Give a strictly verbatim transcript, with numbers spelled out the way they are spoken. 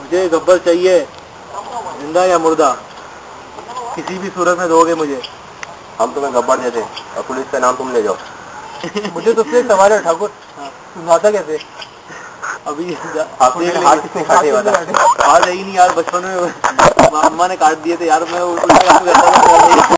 मुझे गब्बर चाहिए, जिंदा या मुर्दा, किसी भी सूरत में दोगे मुझे। हम तुम्हें गब्बर देते और पुलिस का नाम तुम ले जाओ। मुझे तो उससे एक सवाल है ठाकुर, सुनाता कैसे? अभी आपने हाथ किसने काटे वाला? हाथ है ही नहीं यार, बचपन में अम्मा ने काट दिए थे यार, मैं उल्टा काम करता था।